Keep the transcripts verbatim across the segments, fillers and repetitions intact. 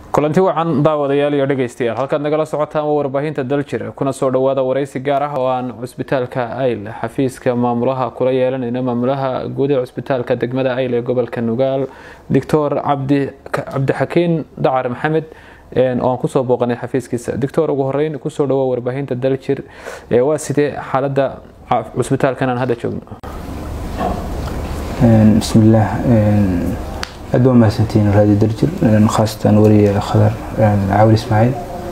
kulanti wacan daawadayaal iyo dhageystayaal halkaad nagala socotaan warbaahinta daljir kuna soo dhawaada wareysi gaar ah oo aan cusbitaalka Ayl xafiiska maamulaha kula yeelanayna maamulaha guud ee cusbitaalka degmada Ayl ee gobolka Nugaal Doctor Cabdi Cabdi Xakiin Dacar Maxamed oo aan ku soo booqanay xafiiskiisa Doctor ugu horeyn ku soo dhawaada warbaahinta daljir ee waa sidee xaaladda cusbitaalkan aan hadda joogno bismillah أدوم ما سنتين رادي درجل خاصة وري خضر عاول إسماعيل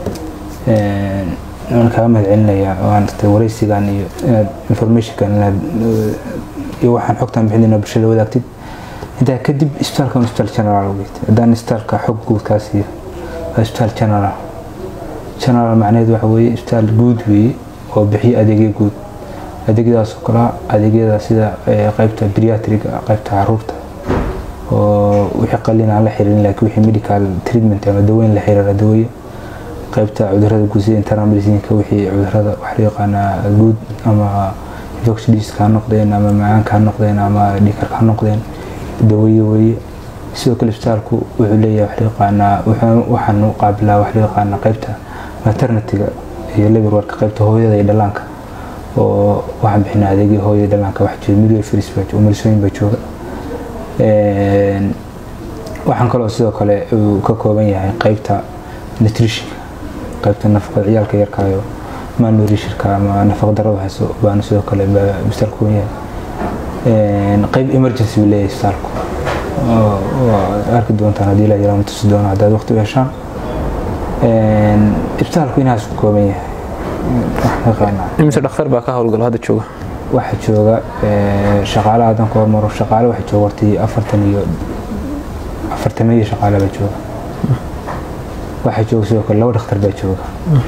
أنا كمان علنا يا وأنا توري سيجاني information كان يوحنا حكتنا بحدنا بشلة وذا كتير أنت كدب إسبتال كم إسبتال شنرال وقت دان إسبتال كحب جود كاسية إسبتال شنرال شنرال معناه ده هو إسبتال جود وي وبحي أديجي جود أديجي ده سكرة أديجي ده سيدا قيبته برياتريك قيبته عروضه ووحي قلنا على حيرين لكن وحي ميديكال تريتمنت ama daweyn la xiriira daweey qaybta cudurrada guud ee internal medicine ka wixii cudurrada wax riiqana guud ama infectious ka noqdeen ama macaan ka noqdeen ama dhiikar ka noqdeen daweey way sidoo kale isbitaalku wuxuu leeyahay wax riiqana waxaan u qaabilaa wax riiqana qaybta maternity-ga iyo labor work qaybta hooyada iyo dhallaanka oo waxaan bixinaa adeegyo hooyada dhallaanka wax jiro midwifery research oo milsooyin ba jooga een waxaan kaloo sidoo kale uu ka kooban yahay qaybta nutrition qaybta nafaqada ciyaalka yarkaayo malnutritionka ama nafaqo darrada hayso baan sidoo kale bistalku yahay een qayb emergency wile istalku oo arki doontaan hadii la yiraahdo tus doona hadaad waqti u heshaan een istalku inaas ku kooban yahay waxa qeena imisa dhakhtar baa ka hawlgal hadda jooga waxa jooga shaqaalaha dan ka hormaro shaqaale waxa joogtay afartan iyo afartan iyo shaqaale ba jooga waxa jooga sidoo kale laba dhakhtar baa jooga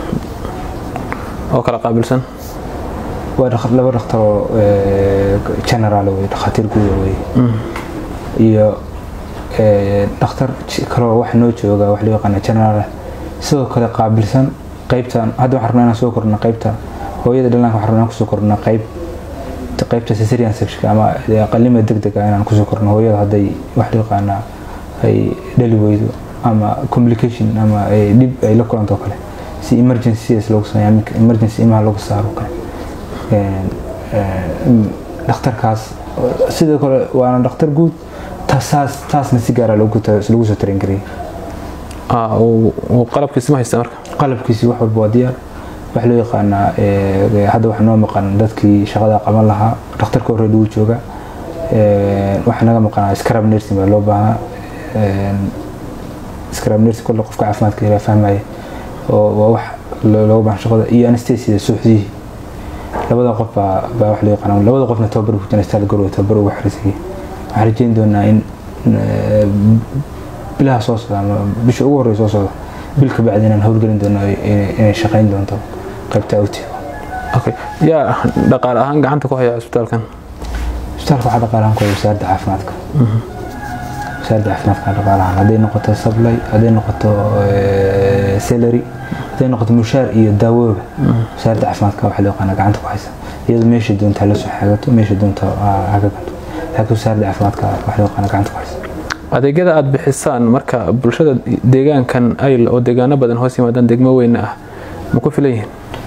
oo kala qaabilsan waa dhakhtar laba dhakhtar oo general way dhakhtar guud way iyo dhakhtar kale wax noo jooga wax loo yaqaan general sidoo kale qaabilsan qaybtan hadda waxaan rabnaa soo korna qaybta hooyada dhallaanka waxaan rabnaa ku soo korna qayb qaybta cesarean section ama qalliimada degdega inaan ku soo korno hooyada haday wax yaqaan ay dhali weydo ama complication ama ay dib ay la kulanto kale si emergency is loo sameeyo emergency ima loo saaro kale een dhakhtarkaas sidoo kale waa dhakhtar guud taas taasna si gaar ah loo guto lagu soo train gareey ah oo qalabkiisa ma haysta marka qalabkiisa wax walba waa diyaar wax loo yaqaan ee hadda wax noo maqan dadkii shaqada qaban lahaa dhakhtarka hore uu jooga ee wax naga maqan scrub nursing baa loo baahnaa ee scrub nursing kullu qofka caafimaadka ila fahmay oo wax loo baahan shaqada iyo anesthesia suuxdii labada qof baa wax loo yaqaan labada qofna tababar ku jiraan istaal garow tababar wax xirsiga waxaan rajayn doonaa in bilaha soo socda bisha ugu horeysa soo socda bilka bacdina hawlgelin doonaa inay shaqeyn doonto qaybta awti okay ya dhaqaale ahaan gacanta ku haya cusbitaalkan cusbitaalka waxa dhaqaale ahaan ku haya wasaaradda caafimaadka wasaaradda caafimaadka dhaqaalaha haday noqoto supply haday noqoto salary haday noqoto mushaar iyo daawooba wasaaradda caafimaadka waxa loo yaqaan gacanta ku haysa iyadoo meesha doonta la soo xagato meesha doonta hagaagto laakiin wasaaradda caafimaadka waxa loo yaqaan gacanta ku haysa adeegyada aad bixisaan marka bulshada deegaankan Ayl oo deegaano badan hoos yimaadaan degmo weyn ah ma ku filayeen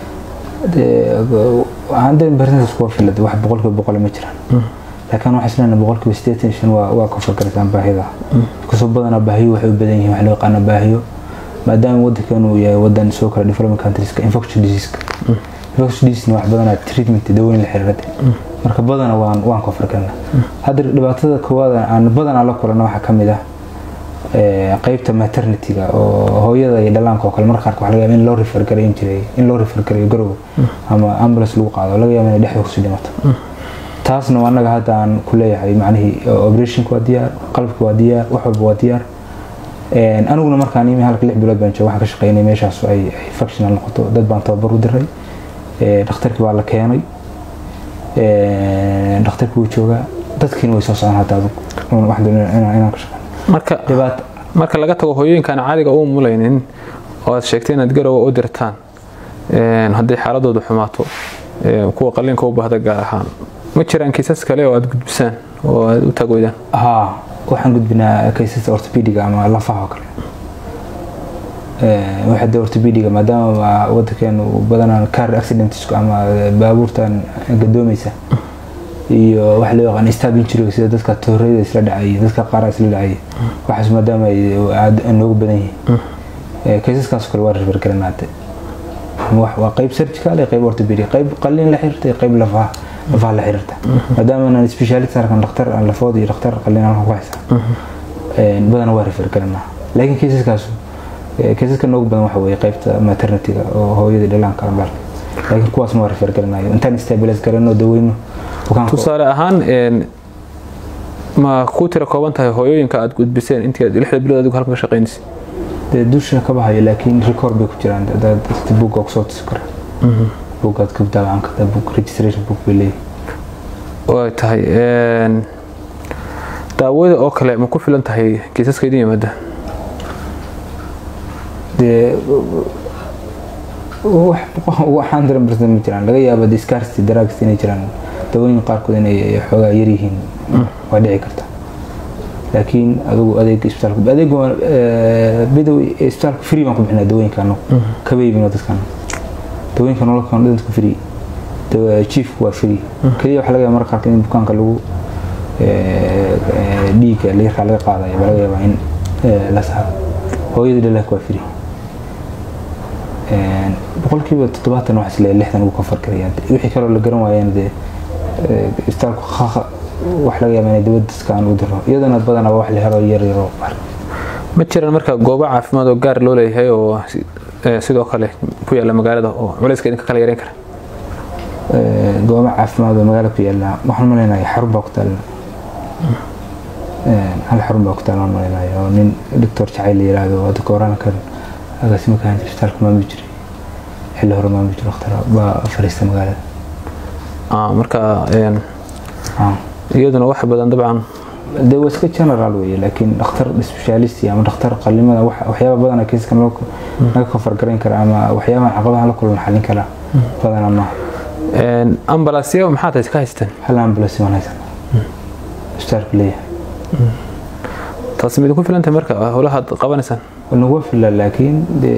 عندنا برنامج كوفي لدي واحد بقولك بقول مجرى لكن واحد سنة بقولك بستيشن وكوفر كرتان باهيدا كسب بدنا باهيو وحب بدني وحلو قانا باهيو ما دام ودك كانوا يا ودن سكر ديفلوبمنت كانتريز انفكشن ديزيز انفكشن ديزيز واحد بدنا تريتمنت دواوين الحريرة marka badana waan waan ka farkana hadda dhibaatada koowaad aan badana la kulano waxa kamid ah ee qaybta maternity-ga oo hooyada iyo dhallaanka oo kale marka qaar waxa laga yaabaa in loo refer gareyn jiray in loo refer gareeyo garow ama ambulance lagu qaado laga yaabaa in dhexda ku sii dhimato taasna waa anaga hadda aan ku leeyahay macnaheedu operation ku diyaar qalabku waa diyaar wax walba waa diyaar een aniguna markaan imi halka lix bilood baan joogaa waxaan ka shaqeynay meeshaas ay functional noqoto dad baan tababar u diray ee dhakhtarkii waa la keenay ee dhakhtarku uu jooga dadkiina way soo socdaan hadda wax inaan inaan ka shaqeyn marka marka laga tago hooyooyinkan caadiga oo mulaynin oo aad sheegtay inaad garow u dirtaan een haddii xaaladoodu xumaato ee kuwa qalliinka u baahda gaar ahaan ma jiraan kiisas kale oo aad gudbisaan oo aad u tagoydaan ha waxaan gudbinaa kiisas orthopedic ama lafaha kale waxa de orthopediga maadaama waddankeenu badanaan car accidents ama baabuurtan gadoomaysa iyo wax loo yaqaan stab injury sida dadka tooreyda isla dhacay dadka qaar isla dhacay waxaas maadaama ay aad noogu badan yihiin kaysaskaas kale waa refer garanaatay wax waa qayb surgical iyo qayb orthopedic qayb qalliin la xiriirtay qayb lafaha lafaha la xiriirta maadaama aan specialist arkan dhakhtar aan lafood iyo dhakhtar qalliin aan ku haysan ee badan waa refer garanaa laakiin kaysaskaas kaysaska noogu badan waxa weeye qaybta maternity-ga oo hooyada dhallaanka ah laakiin kuwaas ma refer garanayo intaan stabilize garano daweyno tusaale ahaan een ma ku tira kooban tahay hooyooyinka aad gudbiseen intii lixda bilood adigu halka ka shaqeynaysid de dusha ka bahayo laakiin record bay ku jiraan dad book oo soo tis kara bookad ku daawan ka book registration book bilay oo tahay een daawada oo kale ma ku filan tahay kiisaska idin yimaada de wax waxaan daran barsan jiraan laga yaabo discarsti drugs inay jiraan dawooyin qaarkood inay xoogaa yar yihiin waa dhici karta laakiin adigu adeeg isbitaalka adeeg bidow isbitaalka free baan ku bixinaa dawooyinkan ka beybino dadkan dawooyinkan nolol kan dadku free dawa chief waa free kaliya waxa laga yaabaa marka qaarkood in bukaanka lagu dhiigga leerka laga qaadayo laga yaabaa in la saaro hooyada dhalak waa free boqolkiiba toddobaatan wax isla lixdan ugu kafar karayaan wixii kale la garan waayeen de isbitaalku khaqa wax laga yaabaa in dawladda aan u diro iyadana badan wax la helo yar yar ma jiraan marka goobo caafimaad oo gaar loo leeyahay oo sidoo kale ku yaala magaalada oo culayska idinka kala yareyn kara goobo caafimaad oo magaalada ku yaala waxaan maleynayaa xarun baa ku taal hal xarun baa ku taal aan maleynayaa oo nin doctor Jacayl la yiraahdo oo dadka oran kan agaasimo ka hanti isbitaalka ma jiray xilli hore ma jiray dhakhtar baa fariista magaalada ah marka een ah iyaduna wax badan dabcan de waska general weeye laakiin dhakhtar specialist ama dhakhtar qallimada waxyaabo badan ka iskan loo naga ka fargareyn kara ama waxyaabaha caqabadaha la kulman xalin kara badan ama een ambulance maxaa tahay ka haystaan hal ambulance ma haysan isbitaalka leeyahay taas mid ku filan tahay marka howlaha qabanaysan nagu filan laakiin de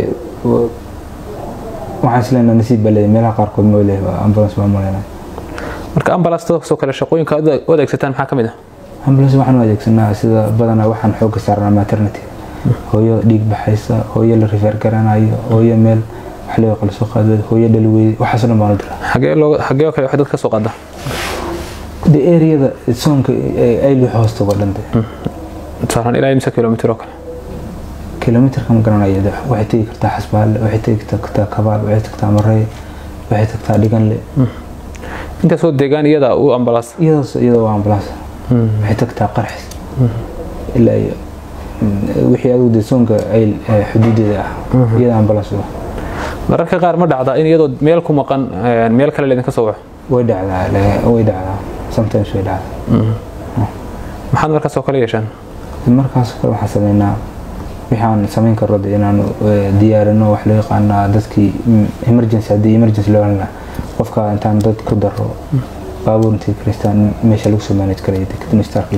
waxaan isleena nasiib balay meelaha qaarkood ma leeyahay ambulance ma maleynaa marka ambulance soo kale shaqooyinka aad adeegsataan maxaa kamid ah ambulance waxaan adeegsanaa sida badana waxaan xoog saarnaa maternity hooyo dhiig baxaysa hooyo la refer garanayo hooyo meel wax la qala soo qaado hooyo dhalweey waxa soo dhammaan dira xagee loo xagee kale wax dad ka soo qaada the area da soonka ay lu hoosto wadanta saaran ilaa imsa kilomitir oo kale kilomitir kam garanayo waxay tagi kartaa xasbaal waxay tagi kartaa kabaal waxay tagtaa maray waxay tagtaa dhigan le inta soo deegaan iyada uu ambulance iyada iyada waa ambulance waxay tagtaa qarxis ilaa wixii aad u deesoonka ay xuduudeeda ah iyada ambulance mararka qaar ma dhacdaa in iyadoo meel ku maqan meel kale leedin ka soo waco way dhacdaa way dhacdaa sometimes way dhacdaa maxaad markaas oo kale yeeshaan markaas kale waxaan sameynaa waxaan sameyn karo inaan diyaarino wax loo yaqaan dadkii emergency hadii emergency loo helna qofka intaan dad ku daro baabuurtii kristaan meesha lagu soo manage karay dadka starka la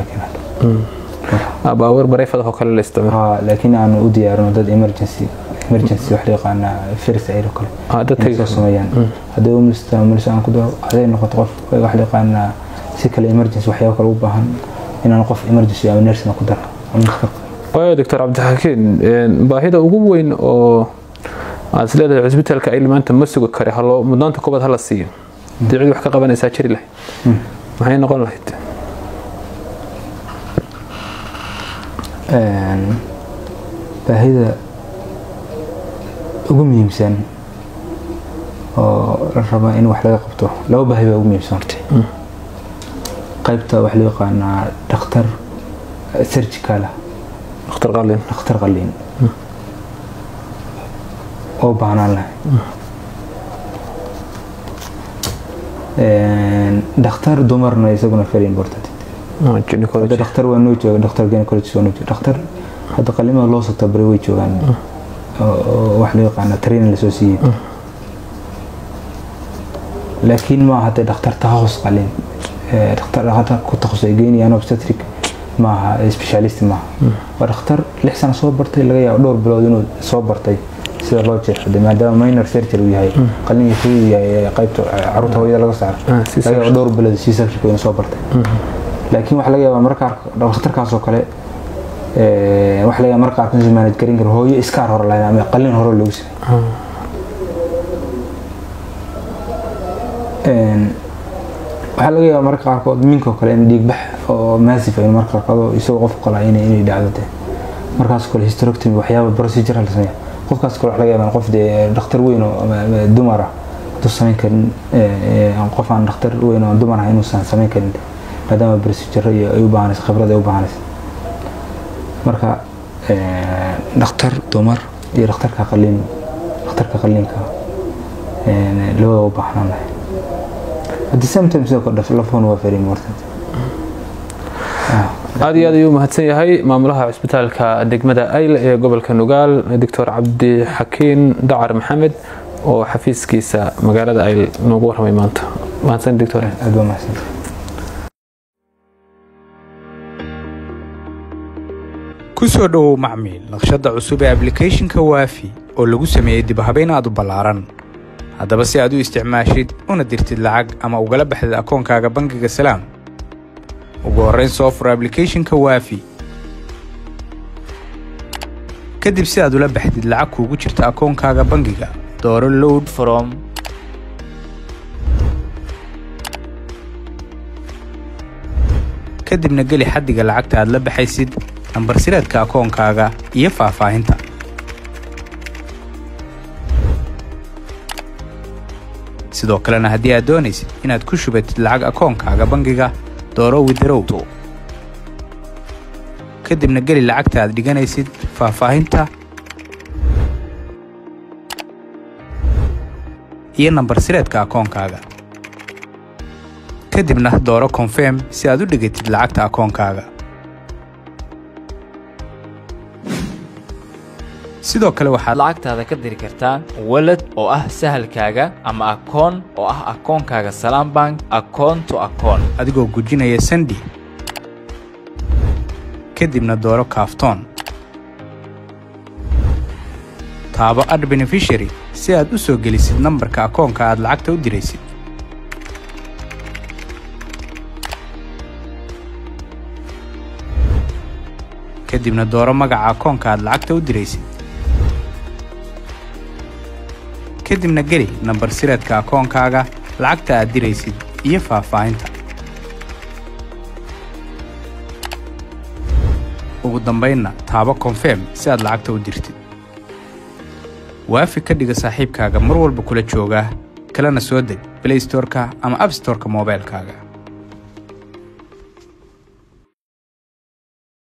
keenay baabuur bareefada oo kale la isticmaalo laakiin aan u diyaarino dad emergency emergency wax loo yaqaan first aid kale dadka soo sameeyaan hadii uu mista mista ku daro haday noqoto qof wax loo yaqaan si kale emergency waxyaabo kale u baahan inaan qof emergency ama nurse ku daro waayo doctor Cabdixakiin baahida ugu weyn oo aad leedahay isbitaalka ay maanta ma sugi karo halo mudnaanta koobaad hala siiyo dicid wax ka qabanaysa jiri lahayd maxay noqon lahayd een baahida ugu muhiimsan oo la rabo in wax laga qabto laba baahi ugu muhiimsan horta qaybta wax loo yaqaan dhakhtar surgical dhakhtar qalliin dhakhtar qalliin oo baahnaan lahay een dhakhtar dumarna isaguna very important ah gynecology dhakhtar waa noo jooga dhakhtar gynecology waa noo jooga dhakhtar hadda qalliimada loo soo tababaray way joogaan oo wax loo yaqaan training la soo siiyay laakiin ma hadda dhakhtar takhasus qalliin dhakhtar hadda ku takhasusay geynayaan obstetric maaha specialist maaha waa dhakhtar lix sano soo bartay laga yaabo dhowr bilood inuu soo bartay sida loo jeexdo maadaama minor surgery uu yahay qalliinka fudud yahay qaybta caruurta hooyada laga saaro laga dhowr bilood si saabsiga inuu soo bartay laakiin waxa laga yaabaa marka dhakhtarkaas oo kale ee waxa laga yaabaa marka qaar ka manage garin karo hooyo iskaar hore la ama qalliin hore loogu sameeyo een waxa laga yaabaa marka qaar kood minko kale in dhiig bax oo massive ay marka qado isoo qof qala inay inay dhacdo markaas kale hysterectomy waxyaabo procedure la sameeyo qofkaas kale waxa laga yaabaa qof dhakhtar weyn oo dumar ah oo sameyn karin ee qof aan dhakhtar weyn oo dumar ah inuu sameyn karin maadaama procedure ay u baahan khibrad ay u baahan marka ee dhakhtar dumar iyo dhakhtarka qalliin dhakhtarka qalliinka ee loo baahan at the same time soo kordha telephone waa very important aad iyo aad ayuu mahadsan yahay maamulaha cisbitaalka degmada Ayl ee gobolka Nugaal Doctor Cabdi Xakiin Dacar Maxamed oo xafiiskiisa magaalada Ayl noogu warramay maanta mahadsan doctor aad waa mahadsan ku soo dhaw macmiil naqshada cusub ee application-ka Waafi oo lagu sameeyay dib habeyn aad u ballaaran haddaba si aad u isticmaashid una dirtid lacag ama ugala baxdid akoonkaaga bangiga Salaam ugu horreyn soo fur application-ka Waafi kadib si aad ula baxdid lacag kuugu jirta akoonkaaga bangiga dooro load from kadibna geli xaddiga lacagta aad la baxaysid nambar sireedka akoonkaaga iyo faahfaahinta sidoo kalena haddii aad doonaysid inaad ku shubatid lacag akoonkaaga bangiga dooro withdraw kadibna geli lacagta aad dhiganaysid faahfaahinta iyo nambar sireedka akoonkaaga kadibna dooro confirm si aad u dhigatid lacagta akoonkaaga sidoo kale waxaad lacagtaada ka diri kartaa wallet oo ah sahalkaaga ama akoon oo ah akoonkaaga Salaam Bank account to account adigoo gujinaya Sandi kadibna dooro kaaftoon taabo add beneficiary si aad u soo gelisid nambarka akoonka aad lacagta u diraysid kadibna dooro magaca akoonka aad lacagta u diraysid kadibna geli nambar sireedka akoonkaaga lacagta aad diraysid iyo faahfaahinta ugu dambaynna taabo confirm si aad lacagta u dirtid Waafi ka dhiga saaxiibkaaga mar walba kula jooga kalena soo deg Play Store-ka ama App Store-ka moobilkaaga